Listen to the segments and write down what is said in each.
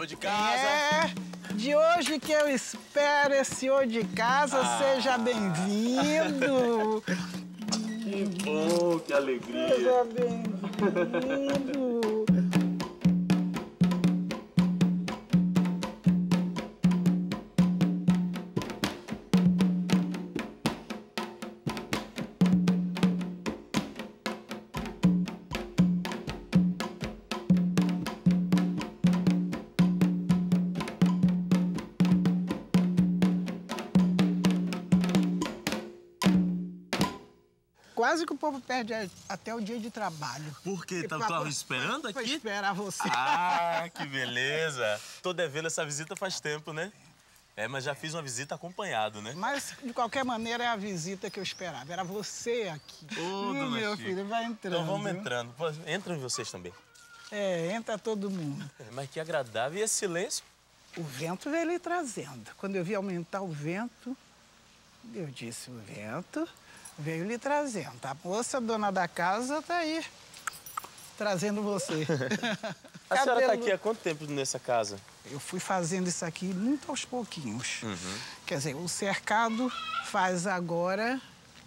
de casa. É de hoje que eu espero esse senhor de casa. Seja bem-vindo. Que bom, que alegria. Seja bem-vindo. Quase que o povo perde até o dia de trabalho. Por quê? Tava esperando aqui? Pra esperar você. Ah, que beleza. Tô devendo essa visita faz tempo, né? É, mas já fiz uma visita acompanhado, né? Mas, de qualquer maneira, é a visita que eu esperava. Era você aqui. Ô, dona meu Chica. filho, vai entrando. Então vamos entrando. Pô, entram vocês também. É, entra todo mundo. Mas que agradável. E esse silêncio? O vento veio lhe trazendo. Quando eu vi aumentar o vento, eu disse, o vento veio lhe trazendo. A moça, dona da casa, tá aí, trazendo você. A senhora tá aqui há quanto tempo nessa casa? Eu fui fazendo isso aqui muito aos pouquinhos. Quer dizer, o cercado faz agora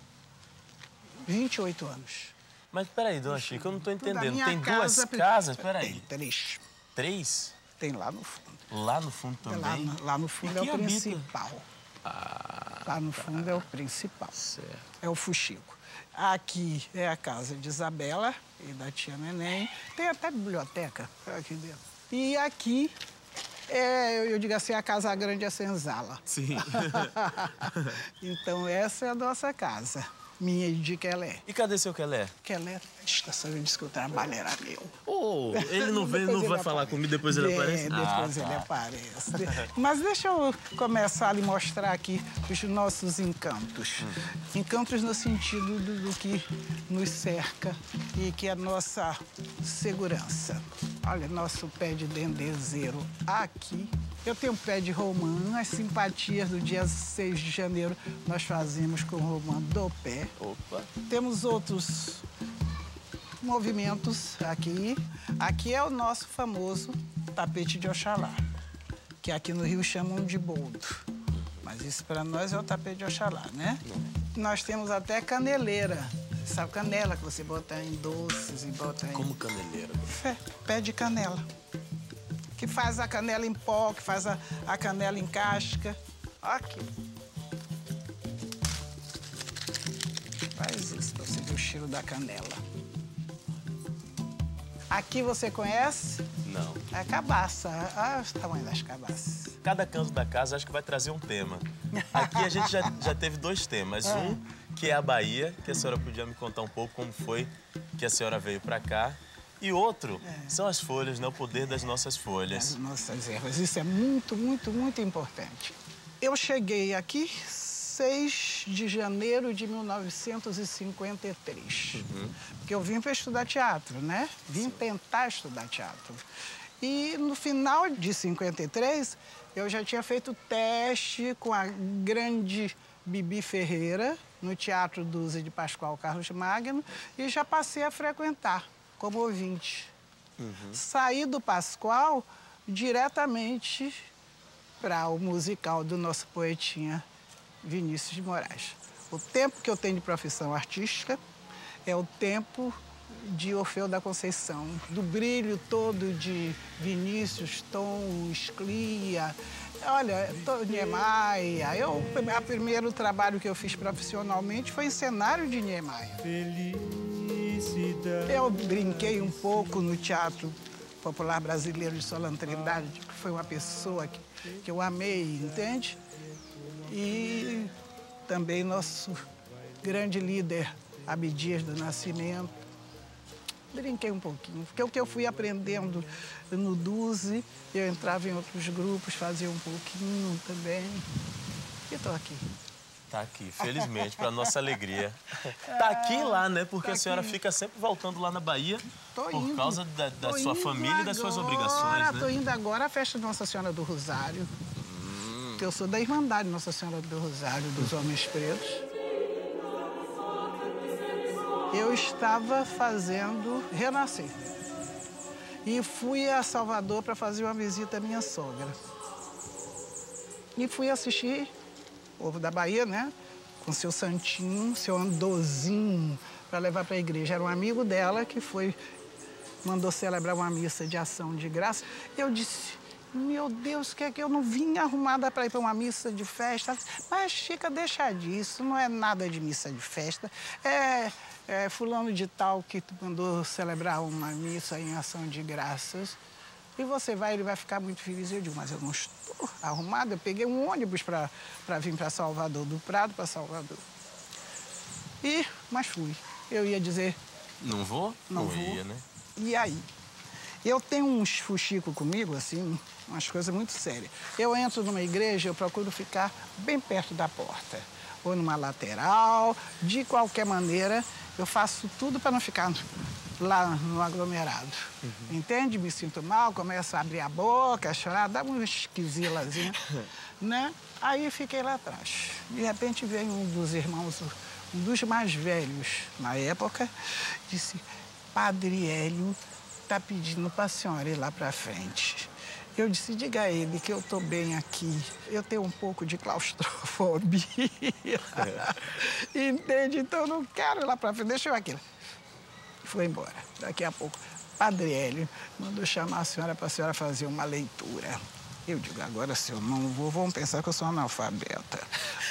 28 anos. Mas peraí, dona Chica, eu não tô entendendo. Minha Tem casa, duas casas? Peraí. Tem 3. 3? Tem lá no fundo. Lá no fundo também? Lá no fundo E é o quem habita? principal. Lá no fundo é o principal. Certo. É o fuxico. Aqui é a casa de Isabela e da tia Neném. Tem até biblioteca aqui dentro. E aqui, eu digo assim, a Casa Grande é senzala. Sim. Então, essa é a nossa casa. Minha e de Quelé. E cadê seu Quelé? Quelé, estação, eu disse que o trabalho era meu. Oh, ele não vem, não vai falar comigo, depois ele aparece? Depois ele aparece. Mas deixa eu começar a lhe mostrar aqui os nossos encantos. Encantos no sentido do que nos cerca e que é a nossa segurança. Olha, nosso pé de dendezeiro aqui. Eu tenho um pé de romã, as simpatias do dia 6 de janeiro nós fazemos com romã do pé. Opa. Temos outros movimentos aqui. Aqui é o nosso famoso tapete de Oxalá, que aqui no Rio chamam de boldo. Mas isso para nós é o tapete de Oxalá, né? Nós temos até caneleira. Sabe canela que você bota em doces e bota em... Como caneleira? Pé de canela. Que faz a canela em pó, que faz a canela em casca. Aqui. Faz isso pra você ver o cheiro da canela. Aqui você conhece? Não. É cabaça. Olha o tamanho das cabaças. Cada canto da casa acho que vai trazer um tema. Aqui a gente já teve 2 temas. Um, que é a Bahia, que a senhora podia me contar um pouco como foi que a senhora veio pra cá. E outro são as folhas, né? O poder das nossas folhas. As nossas ervas. Isso é muito, muito, muito importante. Eu cheguei aqui 6 de janeiro de 1953. Porque eu vim para estudar teatro, né? Vim tentar estudar teatro. E no final de 53, eu já tinha feito teste com a grande Bibi Ferreira, no Teatro Dúzia de Pascoal Carlos Magno, e já passei a frequentar como ouvinte. Saí do Pascoal diretamente para o musical do nosso poetinha Vinícius de Moraes. O tempo que eu tenho de profissão artística é o tempo de Orfeu da Conceição, do brilho todo de Vinícius, Tom, Esclia, olha, Niemeyer. O primeiro trabalho que eu fiz profissionalmente foi em cenário de Niemeyer. Eu brinquei um pouco no Teatro Popular Brasileiro de Solano Trindade, que foi uma pessoa que eu amei, entende? E também nosso grande líder, Abdias do Nascimento. Brinquei um pouquinho, porque o que eu fui aprendendo no Duze, eu entrava em outros grupos, fazia um pouquinho também. E estou aqui. Tá aqui, felizmente, para nossa alegria. Tá aqui e lá, né? Porque tá a senhora aqui. Fica sempre voltando lá na Bahia por causa da sua família agora, e das suas obrigações, né? Tô indo agora à festa de Nossa Senhora do Rosário. Eu sou da Irmandade Nossa Senhora do Rosário, dos Homens Pretos. Eu estava fazendo Renascer. E fui a Salvador para fazer uma visita à minha sogra. E fui assistir o Povo da Bahia, né? Com seu santinho, seu andorzinho, para levar para a igreja. Era um amigo dela que mandou celebrar uma missa de ação de graça. Eu disse, meu Deus, que é que eu não vim arrumada para ir para uma missa de festa? Mas, Chica, deixa disso, não é nada de missa de festa. É fulano de tal que mandou celebrar uma missa em ação de graças. E você vai, ele vai ficar muito feliz. Eu digo, mas eu não estou arrumada. Eu peguei um ônibus para vir para Salvador, do Prado para Salvador. Mas fui. Eu ia dizer... Não vou? Não vou. Ia, né? E aí? Eu tenho uns fuxicos comigo, assim, umas coisas muito sérias. Eu entro numa igreja, eu procuro ficar bem perto da porta. Ou numa lateral, de qualquer maneira, eu faço tudo para não ficar lá no aglomerado. Entende? Me sinto mal, começo a abrir a boca, a chorar, dá uma esquisilazinha, né? Aí fiquei lá atrás. De repente veio um dos irmãos, um dos mais velhos na época, disse, Padre Hélio está pedindo para a senhora ir lá para frente. Eu disse, diga a ele que eu estou bem aqui. Eu tenho um pouco de claustrofobia. Entende? Então eu não quero ir lá para frente. Deixa eu aqui. Foi embora. Daqui a pouco, Padre Hélio mandou chamar a senhora para a senhora fazer uma leitura. Eu digo, agora se eu não vou, vão pensar que eu sou analfabeta.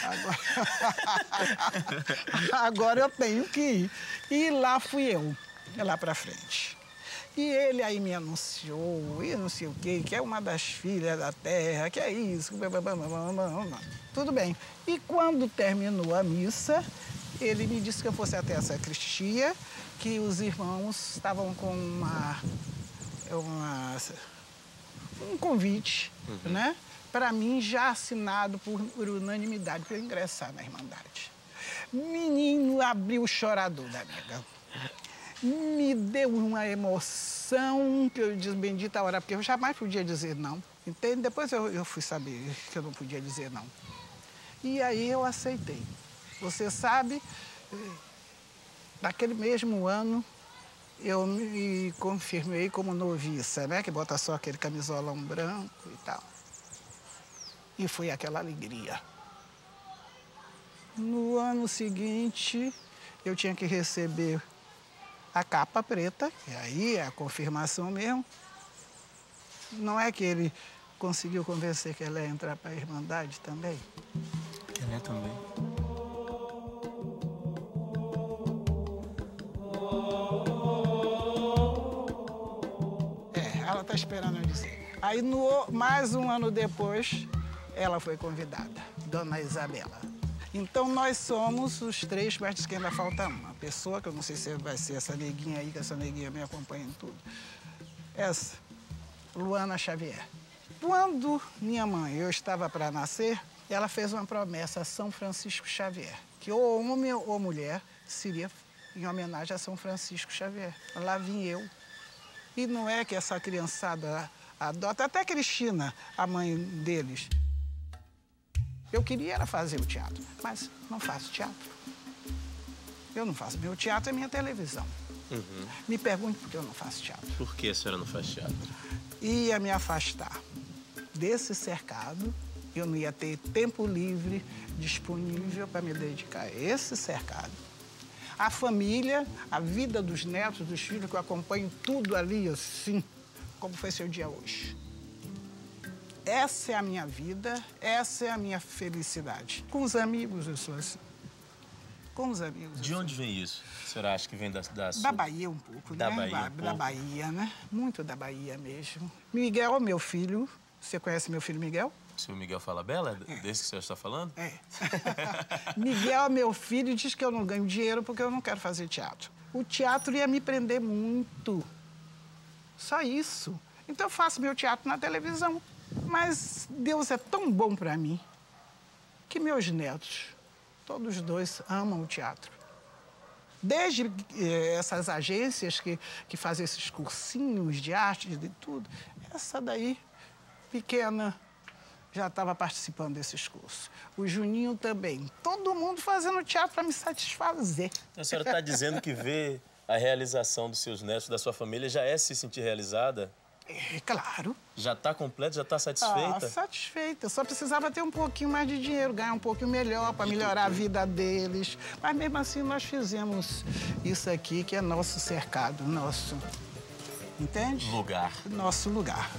Agora eu tenho que ir. E lá fui eu, lá para frente. E ele aí me anunciou, e não sei o quê, que é uma das filhas da terra, que é isso. Tudo bem. E quando terminou a missa, ele me disse que eu fosse até a sacristia, que os irmãos estavam com um convite, né? Para mim, já assinado por unanimidade, para eu ingressar na Irmandade. Menino abriu o chorador da nega. Me deu uma emoção, que eu disse, bendita hora, porque eu jamais podia dizer não. Entende? Depois eu fui saber que eu não podia dizer não. E aí eu aceitei. Você sabe, naquele mesmo ano, eu me confirmei como noviça, né? Que bota só aquele camisolão branco e tal. E foi aquela alegria. No ano seguinte, eu tinha que receber a capa preta, e aí é a confirmação mesmo. Não é que ele conseguiu convencer que ela ia entrar para a Irmandade também? Ela é também. Ela está esperando eu dizer. Aí, mais um ano depois, ela foi convidada, Dona Isabela. Então, nós somos os três, mas que ainda falta uma pessoa, que eu não sei se vai ser essa neguinha aí, que essa neguinha me acompanha em tudo. Essa, Luana Xavier. Quando minha mãe, eu estava para nascer, ela fez uma promessa a São Francisco Xavier, que ou homem ou mulher seria em homenagem a São Francisco Xavier. Lá vim eu. E não é que essa criançada adota, até Cristina, a mãe deles. Eu queria era fazer o teatro, mas não faço teatro. Eu não faço. Meu teatro é minha televisão. Me pergunte por que eu não faço teatro. Por que a senhora não faz teatro? Ia me afastar desse cercado, eu não ia ter tempo livre disponível para me dedicar a esse cercado. A família, a vida dos netos, dos filhos, que eu acompanho tudo ali, assim, como foi seu dia hoje. Essa é a minha vida, essa é a minha felicidade. Com os amigos, eu sou assim. Com os amigos. De onde vem isso? A senhora acha que vem da sua... Da Bahia um pouco, da né? Bahia um Da pouco. Bahia, né? Muito da Bahia mesmo. Miguel, meu filho. Você conhece meu filho Miguel? O senhor Miguel Falabella, desse que o senhor está falando? É. Miguel, meu filho, diz que eu não ganho dinheiro porque eu não quero fazer teatro. O teatro ia me prender muito. Só isso. Então eu faço meu teatro na televisão. Mas Deus é tão bom para mim que meus netos, todos dois, amam o teatro. Desde essas agências que fazem esses cursinhos de arte, de tudo, essa daí, pequena, já estava participando desses cursos. O Juninho também. Todo mundo fazendo teatro para me satisfazer. A senhora está dizendo que vê a realização dos seus netos, da sua família, já é se sentir realizada? É, claro. Já está completa? Já está satisfeita? Satisfeita. Eu só precisava ter um pouquinho mais de dinheiro, ganhar um pouquinho melhor para melhorar a vida deles. Mas mesmo assim nós fizemos isso aqui, que é nosso cercado, nosso... Entende? Lugar. Nosso lugar.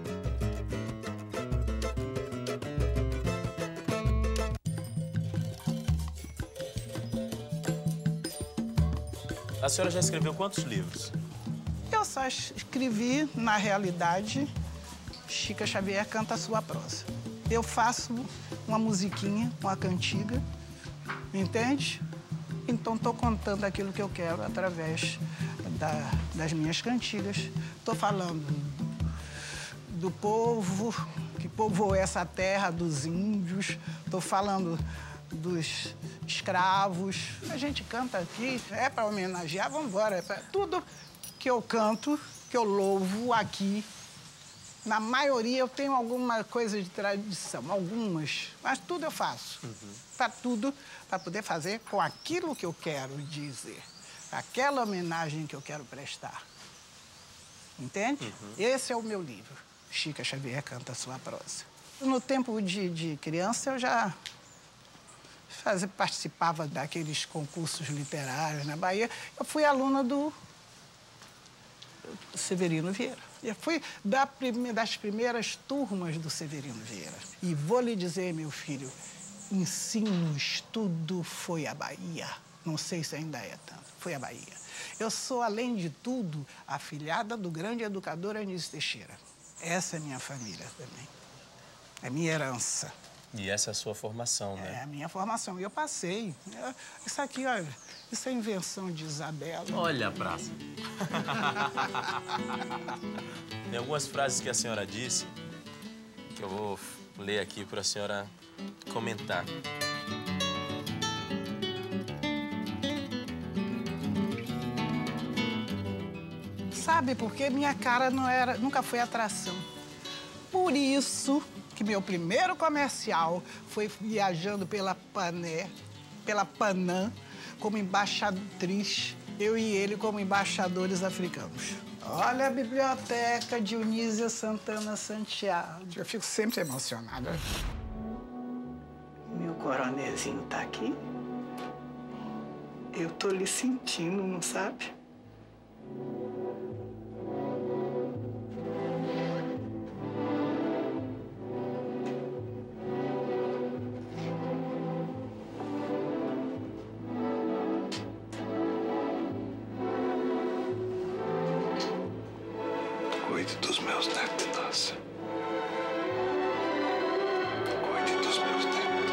A senhora já escreveu quantos livros? Eu só escrevi, na realidade, Chica Xavier canta a sua prosa. Eu faço uma musiquinha, uma cantiga, entende? Então, estou contando aquilo que eu quero através das minhas cantigas. Estou falando do povo que povoou essa terra, dos índios. Estou falando dos escravos. A gente canta aqui, é para homenagear, vamos embora. Tudo que eu canto, que eu louvo aqui, na maioria eu tenho alguma coisa de tradição, algumas, mas tudo eu faço. Para tudo, para poder fazer com aquilo que eu quero dizer, aquela homenagem que eu quero prestar. Entende? Esse é o meu livro. Chica Xavier canta a sua prosa. No tempo de criança, eu já participava daqueles concursos literários na Bahia. Eu fui aluna do Severino Vieira. Eu fui das primeiras turmas do Severino Vieira. E vou lhe dizer, meu filho, ensino, estudo foi a Bahia. Não sei se ainda é tanto. Foi a Bahia. Eu sou, além de tudo, afilhada do grande educador Anísio Teixeira. Essa é minha família também. É minha herança. E essa é a sua formação, né? É a minha formação. E eu passei. Isso aqui, olha, isso é invenção de Isabela. Olha a praça. Tem algumas frases que a senhora disse que eu vou ler aqui para a senhora comentar. Sabe por quê? Minha cara nunca foi atração. Por isso que meu primeiro comercial foi viajando pela Panam, como embaixatriz, eu e ele como embaixadores africanos. Olha a biblioteca Dionísia Santana Santiago. Eu fico sempre emocionada. Meu coronezinho tá aqui. Eu tô lhe sentindo, não sabe? Cuide dos meus netos. Cuide dos meus netos.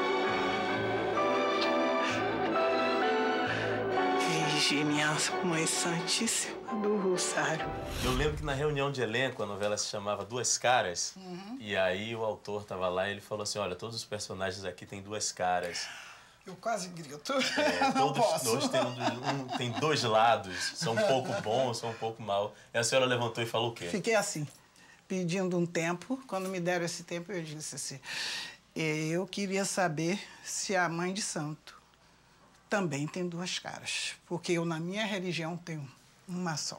Virgínia, Mãe Santíssima do Rosário. Eu lembro que na reunião de elenco, a novela se chamava Duas Caras. E aí o autor estava lá e ele falou assim, olha, todos os personagens aqui têm duas caras. Eu quase grito. Não posso. Todos têm dois lados. São um pouco bons, são um pouco mal. E a senhora levantou e falou o quê? Fiquei assim, pedindo um tempo. Quando me deram esse tempo, eu disse assim, eu queria saber se a Mãe de Santo também tem duas caras. Porque eu, na minha religião, tenho uma só.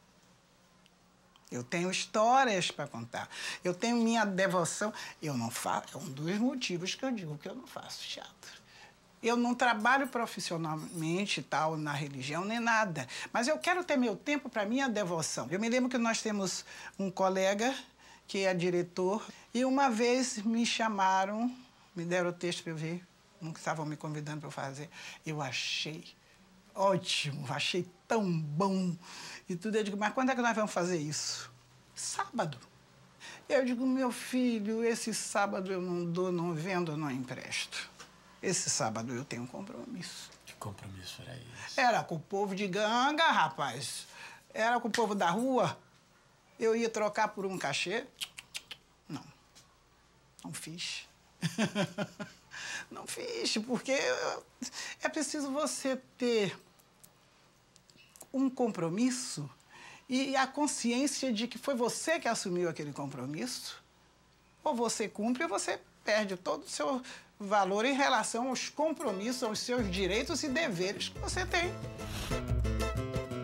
Eu tenho histórias para contar. Eu tenho minha devoção. Eu não faço. É um dos motivos que eu digo que eu não faço teatro. Eu não trabalho profissionalmente tal na religião nem nada, mas eu quero ter meu tempo para minha devoção. Eu me lembro que nós temos um colega que é diretor e uma vez me chamaram, me deram o texto para eu ver, nunca estavam me convidando para eu fazer. Eu achei ótimo, achei tão bom e tudo. Eu digo, mas quando é que nós vamos fazer isso? Sábado. Eu digo, meu filho, esse sábado eu não dou, não vendo, não empresto. Esse sábado eu tenho um compromisso. Que compromisso era esse? Era com o povo de Ganga, rapaz. Era com o povo da rua. Eu ia trocar por um cachê. Não. Não fiz. Não fiz, porque é preciso você ter um compromisso e a consciência de que foi você que assumiu aquele compromisso. Ou você cumpre ou você perde todo o seu valor em relação aos compromissos, aos seus direitos e deveres que você tem.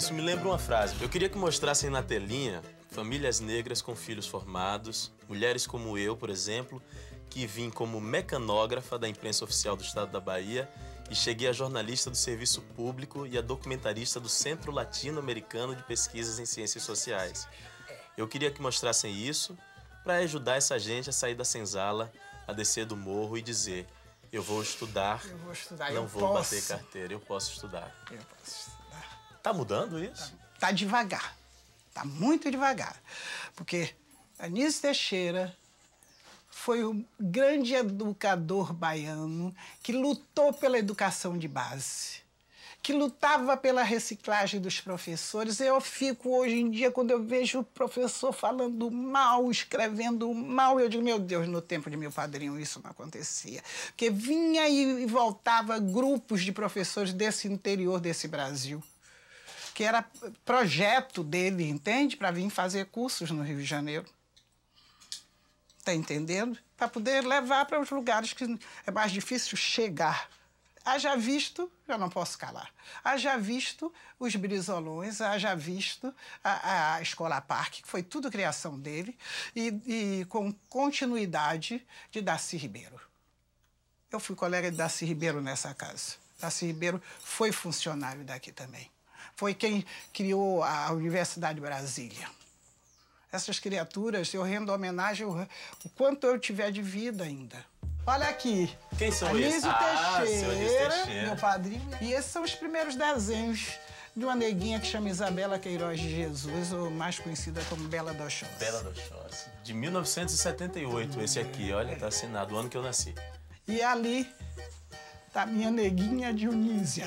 Isso me lembra uma frase. Eu queria que mostrassem na telinha famílias negras com filhos formados, mulheres como eu, por exemplo, que vim como mecanógrafa da imprensa oficial do estado da Bahia e cheguei a jornalista do Serviço Público e a documentarista do Centro Latino-Americano de Pesquisas em Ciências Sociais. Eu queria que mostrassem isso para ajudar essa gente a sair da senzala, a descer do morro e dizer: eu vou estudar, não vou bater carteira, eu posso estudar. Eu posso estudar. Tá mudando isso? Tá devagar, tá muito devagar. Porque Anísio Teixeira foi um grande educador baiano que lutou pela educação de base, que lutava pela reciclagem dos professores. Eu fico hoje em dia, quando eu vejo o professor falando mal, escrevendo mal, eu digo, meu Deus, no tempo de meu padrinho isso não acontecia. Porque vinha e voltava grupos de professores desse interior desse Brasil, que era projeto dele, entende? Para vir fazer cursos no Rio de Janeiro. Tá entendendo? Para poder levar para os lugares que é mais difícil chegar. Haja visto, eu não posso calar, haja visto os Brizolões, haja visto a Escola Parque, que foi tudo criação dele, e com continuidade de Darcy Ribeiro. Eu fui colega de Darcy Ribeiro nessa casa. Darcy Ribeiro foi funcionário daqui também. Foi quem criou a Universidade de Brasília. Essas criaturas, eu rendo homenagem o quanto eu tiver de vida ainda. Olha aqui. Quem são Anísio esses? Teixeira, Seu Anísio Teixeira, meu padrinho. E esses são os primeiros desenhos de uma neguinha que chama Isabela Queiroz de Jesus, ou mais conhecida como Bela do Oxóssi. Bela do Oxóssi. De 1978, esse aqui, olha, tá assinado, o ano que eu nasci. E ali tá minha neguinha Dionísia,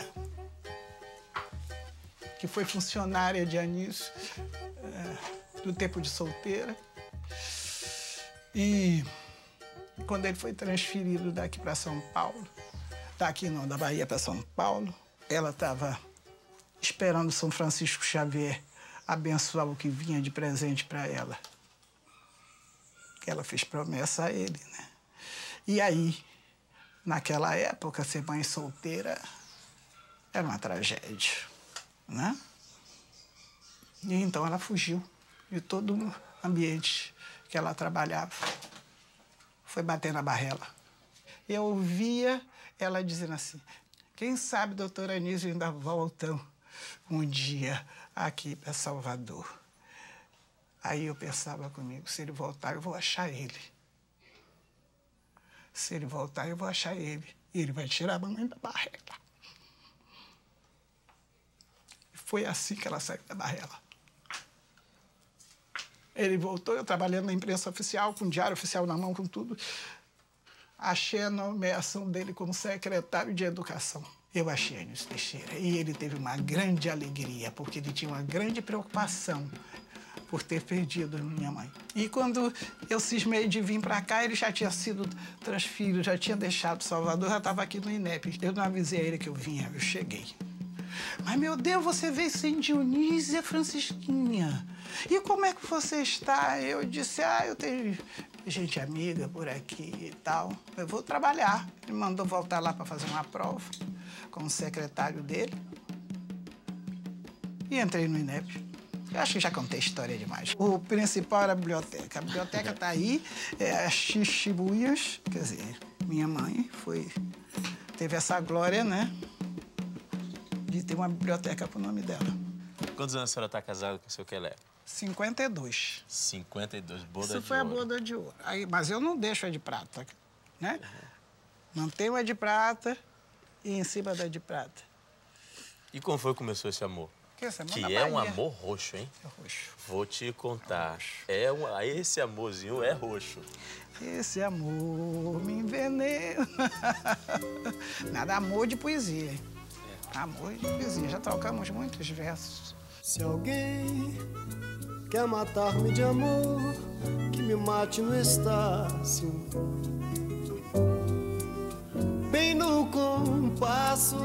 que foi funcionária de Anísio do tempo de solteira. E quando ele foi transferido daqui para São Paulo, daqui não, da Bahia para São Paulo, ela estava esperando São Francisco Xavier abençoar o que vinha de presente para ela. Ela fez promessa a ele, né? E aí, naquela época, ser mãe solteira era uma tragédia, né? E então ela fugiu de todo o ambiente que ela trabalhava. Foi bater na Barrela. Eu ouvia ela dizendo assim: quem sabe, doutor Anísio, ainda voltam um dia aqui para Salvador. Aí eu pensava comigo, se ele voltar, eu vou achar ele. Se ele voltar, eu vou achar ele. E ele vai tirar a mamãe da Barrela. Foi assim que ela saiu da Barrela. Ele voltou, eu trabalhando na imprensa oficial, com o diário oficial na mão, com tudo. Achei a nomeação dele como secretário de Educação. Eu achei Anísio Teixeira. E ele teve uma grande alegria, porque ele tinha uma grande preocupação por ter perdido minha mãe. E quando eu cismei de vir para cá, ele já tinha sido transferido, já tinha deixado Salvador, já estava aqui no INEP. Eu não avisei a ele que eu vinha, eu cheguei. Mas, meu Deus, você veio sem Dionísia Francisquinha. E como é que você está? Eu disse, eu tenho gente amiga por aqui e tal. Eu vou trabalhar. Ele mandou voltar lá para fazer uma prova com o secretário dele. E entrei no INEP. Eu acho que já contei história demais. O principal era a biblioteca. A biblioteca está aí, é a Xixibuias, quer dizer, minha mãe teve essa glória, né, de ter uma biblioteca com o nome dela. Quantos anos a senhora está casada com o seu Quelé? 52. 52, boda de ouro. Isso foi a boda de ouro. Aí, mas eu não deixo a de prata, né? Mantenho a de prata e em cima da de prata. E como foi que começou esse amor? Que é um amor roxo, hein? É roxo. Vou te contar. Esse amorzinho é roxo. Esse amor me envenena. Nada, amor de poesia, hein? Amor de poesia. Já trocamos muitos versos. Se alguém quer matar-me de amor, que me mate no Estácio, bem no compasso,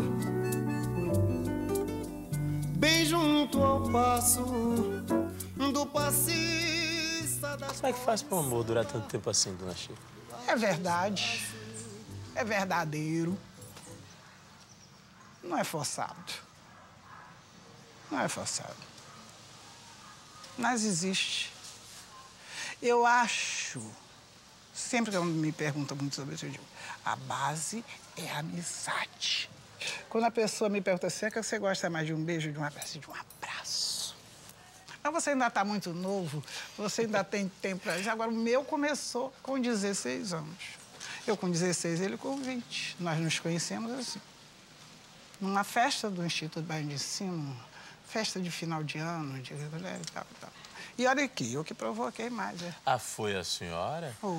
bem junto ao passo do passista das... Como é que faz para o amor durar tanto tempo assim, dona Chica? É verdade. É verdadeiro. Não é forçado. Não é forçado. Mas existe. Eu acho, sempre que me perguntam muito sobre isso, eu digo, a base é a amizade. Quando a pessoa me pergunta assim, é que você gosta mais de um beijo, de um abraço, de um abraço. Mas você ainda está muito novo, você ainda tem tempo para isso. Agora, o meu começou com 16 anos. Eu com 16, ele com 20. Nós nos conhecemos assim. Numa festa do Instituto Baiano de Ensino, festa de final de ano, de mulher e tal, e tal. E olha aqui, eu que provoquei mais. Ah, foi a senhora? Foi.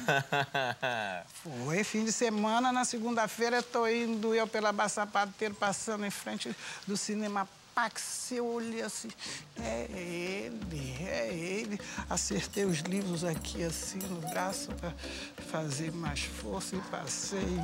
Foi. Fim de semana, na segunda-feira, estou indo eu pela Sapateiro, passando em frente do Cinema Pax. Eu olhei assim, é ele. Acertei os livros aqui, assim, no braço, para fazer mais força e passei.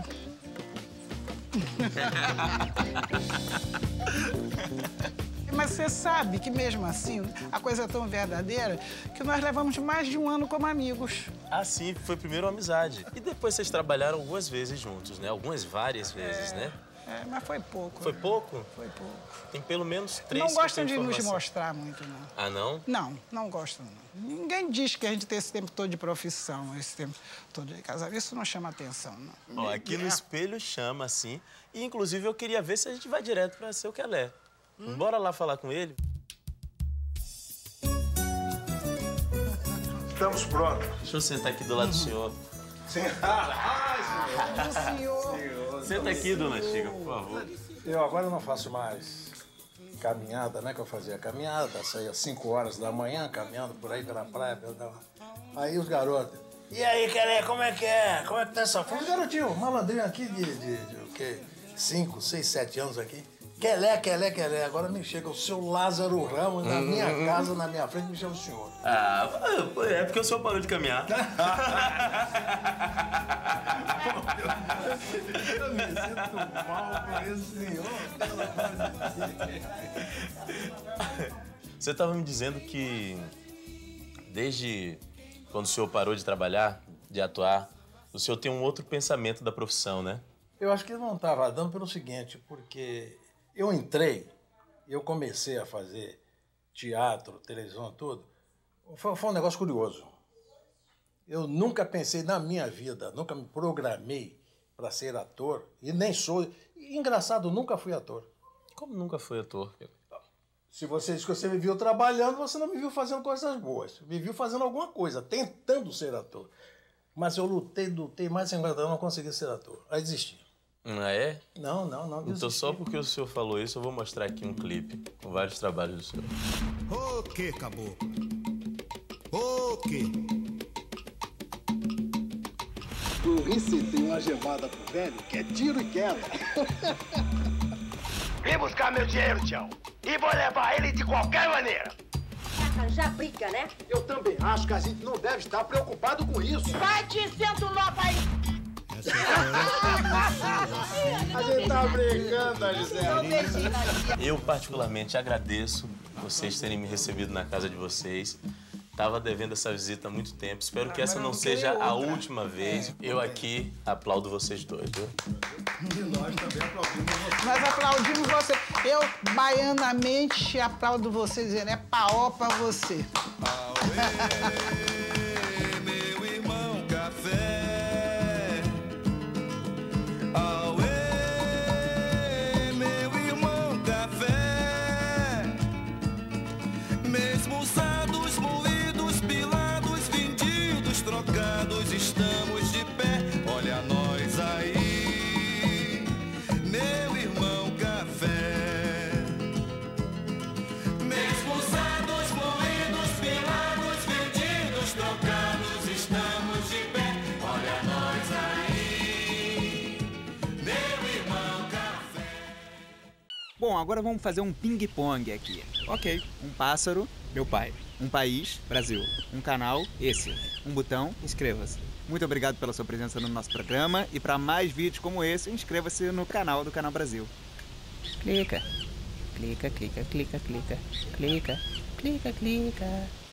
Mas você sabe que, mesmo assim, a coisa é tão verdadeira que nós levamos mais de um ano como amigos. Ah, sim, foi primeiro uma amizade. E depois vocês trabalharam algumas vezes juntos, né? Várias vezes, né? É, mas foi pouco. Foi pouco? Foi pouco. Tem pelo menos 3 Não gostam de nos mostrar muito, não. Ah, não? Não gostam, não. Ninguém diz que a gente tem esse tempo todo de profissão, esse tempo todo de casamento. Isso não chama atenção, não. Ó, aqui no espelho chama, assim. E, inclusive, eu queria ver se a gente vai direto pra Seu Quelé. Bora lá falar com ele? Estamos prontos. Deixa eu sentar aqui do lado do senhor. Senhor. Senta aqui, dona Chica, por favor. Eu agora não faço mais caminhada, né? Que eu fazia caminhada, saía às 5 horas da manhã, caminhando por aí pela praia. Aí os garotos, e aí, Quelé, como é que é? Como é que tá essa forma? Um garotinho, um malandrinho aqui de o quê? 5, 6, 7 anos aqui. Quelé. Agora me chega o seu Lázaro Ramos na minha casa, na minha frente, me chama o senhor. Ah, é porque o senhor parou de caminhar. Eu me sinto mal com esse senhor. Você estava me dizendo que desde quando o senhor parou de trabalhar, de atuar, o senhor tem um outro pensamento da profissão, né? Eu acho que não estava dando pelo seguinte, porque eu entrei, eu comecei a fazer teatro, televisão, tudo. Foi um negócio curioso. Eu nunca pensei na minha vida, nunca me programei para ser ator e nem sou. E, engraçado, nunca fui ator. Como nunca foi ator? Se você diz que você me viu trabalhando, você não me viu fazendo coisas boas. Me viu fazendo alguma coisa, tentando ser ator. Mas eu lutei mais de 50 anos, não consegui ser ator. Aí desisti. Ah, é? Não desisti. Então, só porque o senhor falou isso, eu vou mostrar aqui um clipe com vários trabalhos do senhor. O que, caboclo? O que? Burrice tem uma gemada pro velho que é tiro e queda. Vim buscar meu dinheiro, tchau. E vou levar ele de qualquer maneira. Arranjar briga, né? Eu também acho que a gente não deve estar preocupado com isso. Vai te sendo logo aí! A gente tá brincando, Gisele. Eu, particularmente, agradeço vocês terem me recebido na casa de vocês. Tava devendo essa visita há muito tempo. Espero que essa não seja a última vez. Eu aqui aplaudo vocês dois, viu? E nós também aplaudimos você. Nós aplaudimos você. Eu, baianamente, aplaudo você, dizendo, é paó pra você. Auê, meu irmão café. Auê, meu irmão café. Mesmo usados, moídos, pilados, vendidos, trocados, estamos de pé. Olha nós aí, meu irmão café. Mesmo usados, moídos, pilados, vendidos, trocados, estamos de pé. Olha nós aí, meu irmão café. Bom, agora vamos fazer um ping-pong aqui. Ok, um pássaro, meu pai. Um país, Brasil. Um canal, esse. Um botão, inscreva-se. Muito obrigado pela sua presença no nosso programa e para mais vídeos como esse, inscreva-se no canal do Canal Brasil. Clica. Clica, clica, clica, clica. Clica, clica, clica.